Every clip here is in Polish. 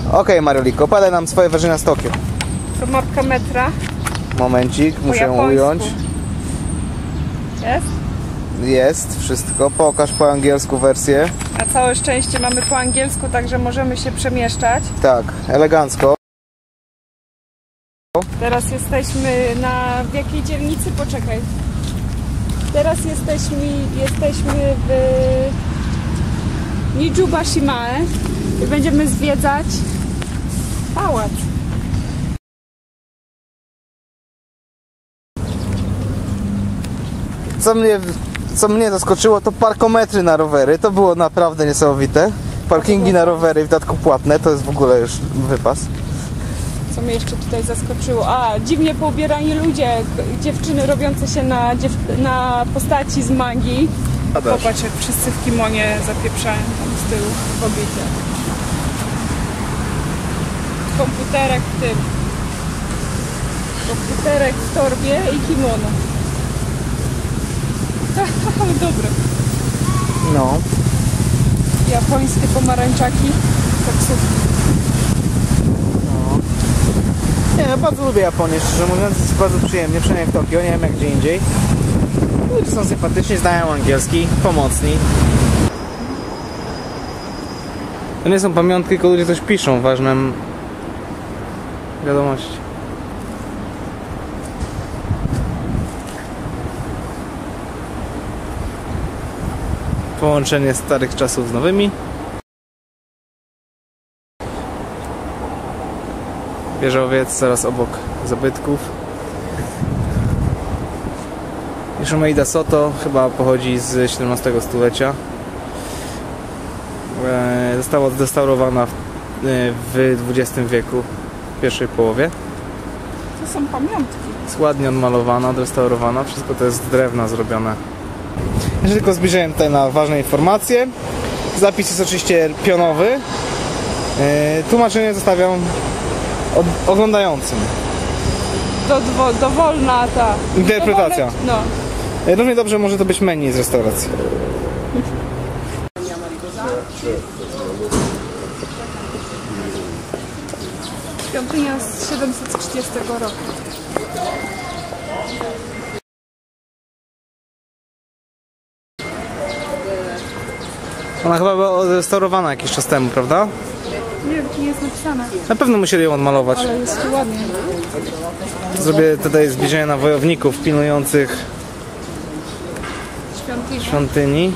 Okej, Marioliko, opowiadaj nam swoje wrażenia z Tokio. To mapka metra. Momencik, muszę ją japońsku. ująć. Jest? Jest, wszystko. Pokaż po angielsku wersję. Na całe szczęście mamy po angielsku, także możemy się przemieszczać. Tak, elegancko. Teraz jesteśmy w jakiej dzielnicy? Poczekaj. Teraz jesteśmy w Nijuba-Shimae i będziemy zwiedzać pałac. Co mnie zaskoczyło, to parkometry na rowery. To było naprawdę niesamowite. Parkingi na rowery, w dodatku płatne, to jest w ogóle już wypas. Co mnie jeszcze tutaj zaskoczyło? Dziwnie poubierani ludzie, dziewczyny robiące się na postaci z mangi. Popatrz, jak wszyscy w kimonie zapieprzają tam z tyłu kobiety. Komputerek w tym. Komputerek w torbie i kimono. Dobre. No. Japońskie pomarańczaki, taksówki. No. Nie, ja bardzo lubię Japonię, szczerze mówiąc, jest bardzo przyjemnie, przynajmniej w Tokio, nie wiem jak gdzie indziej. Ludzie są sympatyczni, znają angielski, pomocni. To nie są pamiątki, tylko ludzie coś piszą, ważne wiadomości. Połączenie starych czasów z nowymi. Wieżowiec zaraz obok zabytków. Shumeida Soto chyba pochodzi z XVII stulecia. Została odrestaurowana w XX wieku, w pierwszej połowie. To są pamiątki. Jest ładnie odmalowana, odrestaurowana. Wszystko to jest z drewna zrobione. Jeszcze tylko zbliżyłem tutaj na ważne informacje. Zapis jest oczywiście pionowy. Tłumaczenie zostawiam oglądającym. Dowolna ta interpretacja. No. Równie dobrze może to być menu z restauracji. Świątynia z 730 roku. Ona chyba była odrestaurowana jakiś czas temu, prawda? Nie jest napisane. Na pewno musieli ją odmalować. Ale jest tu ładnie. Zrobię tutaj zbliżenie na wojowników pilnujących świątyni.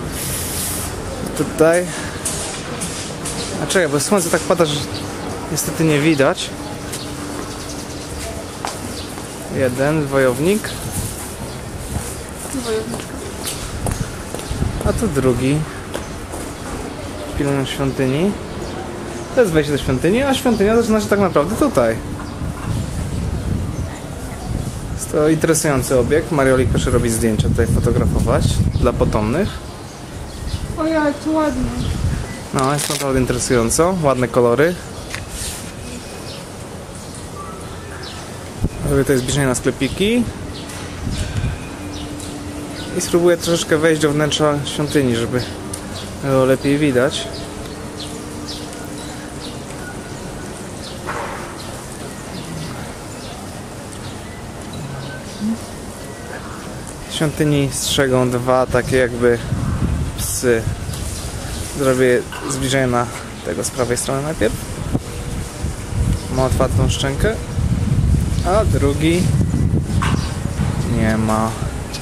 Tutaj. A czekaj, bo słońce tak pada, że niestety nie widać. Jeden wojownik. Wojowniczka. A tu drugi. Pilnują świątyni. To jest wejście do świątyni, a świątynia zaczyna się tak naprawdę tutaj. Jest to interesujący obiekt. Mariolik proszę robić zdjęcia, tutaj fotografować dla potomnych. Ojej, jak tu ładnie. No, jest naprawdę interesująco. Ładne kolory. Robię tutaj zbliżenie na sklepiki. I spróbuję troszeczkę wejść do wnętrza świątyni, żeby było lepiej widać. W świątyni strzegą dwa takie jakby psy. Zrobię zbliżenie na tego z prawej strony najpierw. Ma otwartą szczękę, a drugi nie ma.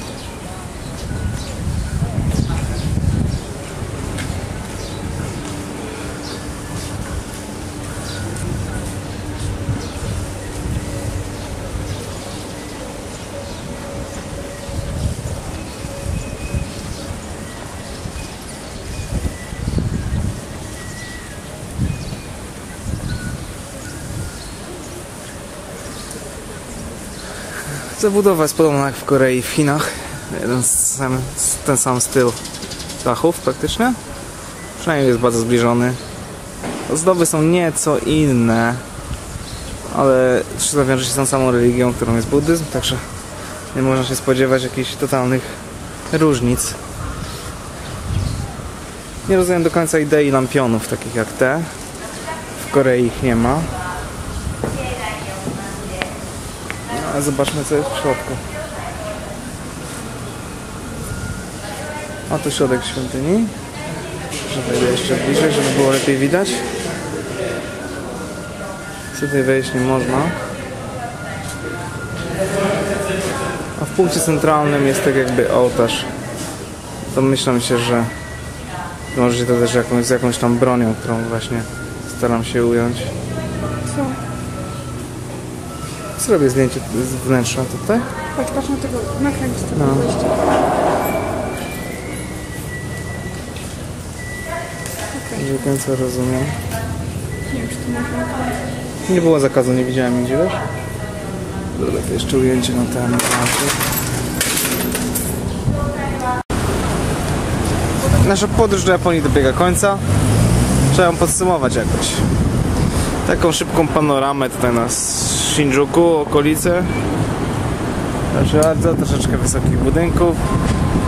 Zabudowa jest podobna jak w Korei i w Chinach. Ten sam styl dachów praktycznie. Przynajmniej jest bardzo zbliżony. Ozdoby są nieco inne, ale wszystko wiąże się z tą samą religią, którą jest buddyzm, także nie można się spodziewać jakichś totalnych różnic. Nie rozumiem do końca idei lampionów takich jak te. w Korei ich nie ma. A zobaczmy, co jest w środku. A tu środek świątyni. Wejdę jeszcze bliżej, żeby było lepiej widać. Tutaj wejść nie można. A w punkcie centralnym jest tak jakby ołtarz. Domyślam się, że może to też z jakąś tam bronią, którą właśnie staram się ująć. Co? Zrobię zdjęcie z wnętrza tutaj. Patrz na tego, nakręć tego No. wejścia. Nie do końca rozumiem. Nie wiem, czy tu można nakręcić. Nie było zakazu, nie widziałem nigdzie, wiesz? Dobra, to jeszcze ujęcie na ten. Nasza podróż do Japonii dobiega końca. Trzeba ją podsumować jakoś. Taką szybką panoramę tutaj na Shinjuku, okolice. Proszę bardzo, troszeczkę wysokich budynków.